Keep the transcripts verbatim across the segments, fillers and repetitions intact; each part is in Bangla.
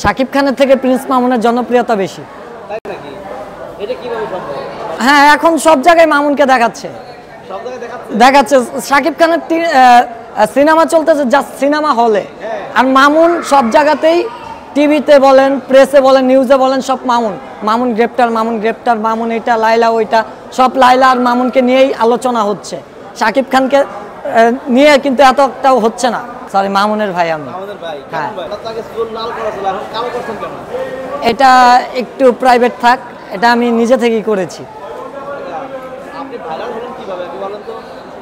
শাকিব খানের থেকে প্রিন্স মামুনের জনপ্রিয়তা বেশি। তাই নাকি? এটা কিভাবে সম্ভব? হ্যাঁ, এখন সব জায়গায় মামুনকে দেখাচ্ছে সব জায়গায় দেখাচ্ছে দেখাচ্ছে শাকিব খানের সিনেমা চলতেছে জাস্ট সিনেমা হলে, আর মামুন সব জায়গাতেই, টিভিতে বলেন, প্রেসে বলেন, নিউজে বলেন, সব মামুন মামুন গ্রেপ্তার, মামুন গ্রেপ্তার, মামুন এটা, লাইলা ওইটা, সব লাইলা আর মামুনকে নিয়েই আলোচনা হচ্ছে। শাকিব খানকে নিয়ে কিন্তু এতটাও হচ্ছে না। সরি, মামুনের ভাই আমি। মামুনের ভাই, হ্যাঁ। কেমন ভাই? তাকে চুল লাল করা ছিল, এখন কালো করছেন কেন? এটা একটু প্রাইভেট থাক, এটা আমি নিজে থেকেই করেছি। আপনি ভাইরাল হলেন কিভাবে একটু বলেন তো?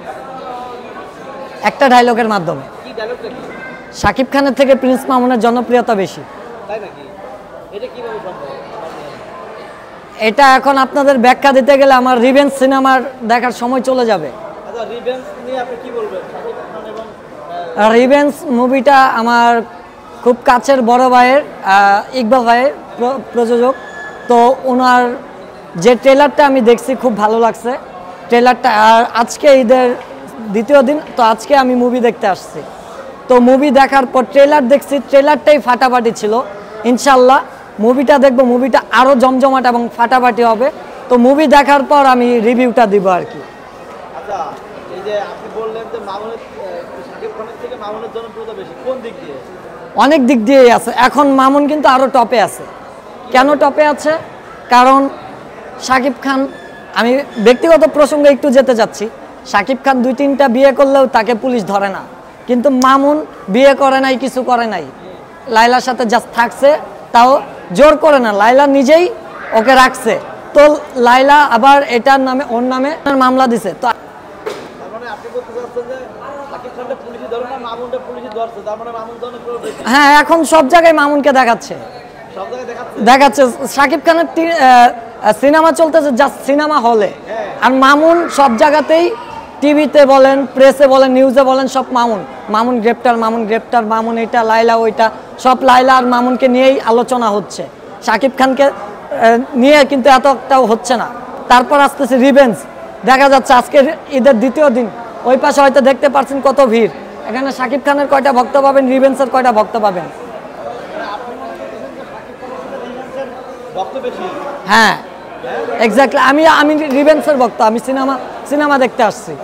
একটা ডায়লগের মাধ্যমে। কি ডায়লগটা কি? শাকিব খানের থেকে প্রিন্স মামুনের জনপ্রিয়তা বেশি। তাই নাকি? এটা কিভাবে সম্ভব? এটা এখন আপনাদের ব্যাখ্যা দিতে গেলে আমার রিভেঞ্জ সিনেমার দেখার সময় চলে যাবে। আচ্ছা, রিভেঞ্জ নিয়ে আপনি কি বলবেন? শাকিব খান এবং রিভেঞ্জ মুভিটা আমার খুব কাছের বড় ভাইয়ের, ইকবাল ভাইয়ের প্রযোজক। তো ওনার যে ট্রেলারটা আমি দেখছি খুব ভালো লাগছে ট্রেলারটা। আর আজকে ঈদের দ্বিতীয় দিন, তো আজকে আমি মুভি দেখতে আসছি। তো মুভি দেখার পর ট্রেলার দেখছি, ট্রেলারটাই ফাটাফাটি ছিল। ইনশাল্লাহ মুভিটা দেখবো, মুভিটা আরও জমজমাট এবং ফাটাফাটি হবে। তো মুভি দেখার পর আমি রিভিউটা দিব আর কি। আচ্ছা, এই যে আপনি বললেন যে মামুনের শাকিব খানের থেকে মামুনের জনপ্রিয়তা বেশি, কোন দিক দিয়ে? অনেক দিক দিয়েই আছে। এখন মামুন কিন্তু আরও টপে আছে। কেন টপে আছে? কারণ শাকিব খান, আমি ব্যক্তিগত প্রসঙ্গে একটু যেতে যাচ্ছি, শাকিব খান দুই তিনটা বিয়ে করলেও তাকে পুলিশ ধরে না, কিন্তু মামুন বিয়ে করে নাই, কিছু করে নাই, লাইলার সাথে জাস্ট থাকছে, তাও জোর করে না, লাইলা নিজেই ওকে রাখছে। তো লাইলা আবার এটার নামে, ওর নামে মামলা দিছে। তো তার মানে আপনি বলতে চাচ্ছেন যে শাকিব খানটা পুলিশই ধরে না, মামুনটা পুলিশই ধরছে, তার মানে মামুন জনপ্রিয় বেশি। হ্যাঁ, এখন সব জায়গায় মামুনকে দেখাচ্ছে সব জায়গায় দেখাচ্ছে দেখাচ্ছে শাকিব খানের সিনেমা চলতেছে জাস্ট সিনেমা হলে, আর মামুন সব জায়গাতেই, টিভিতে বলেন, প্রেসে বলেন, নিউজে বলেন, সব মামুন মামুন গ্রেপ্তার, মামুন গ্রেপ্তার, মামুন এটা, লাইলা ওইটা, সব লাইলা আর মামুনকে নিয়েই আলোচনা হচ্ছে। শাকিব খানকে নিয়ে কিন্তু এতটাও হচ্ছে না। তারপর আসতেছে রিভেঞ্জ, দেখা যাচ্ছে আজকের ঈদের দ্বিতীয় দিন, ওই পাশে হয়তো দেখতে পাচ্ছেন কত ভিড়। এখানে শাকিব খানের কয়টা ভক্ত পাবেন, রিভেঞ্জের কয়টা ভক্ত পাবেন? হ্যাঁ, এক্স্যাক্টলি। আমি আমি রিভেঞ্জের ভক্ত, আমি সিনেমা সিনেমা দেখতে আসছি।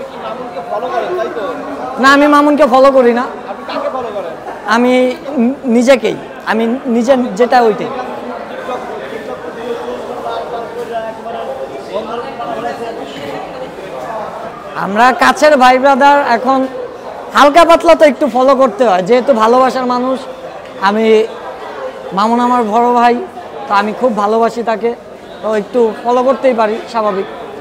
না, আমি মামুনকে ফলো করি না, আমি নিজেকেই, আমি নিজে যেটা ওইটাই। আমরা কাছের ভাই ব্রাদার, এখন হালকা পাতলা তো একটু ফলো করতে হয়, যেহেতু ভালোবাসার মানুষ। আমি, মামুন আমার বড় ভাই, তো আমি খুব ভালোবাসি তাকে, তো একটু ফলো করতেই পারি, স্বাভাবিক।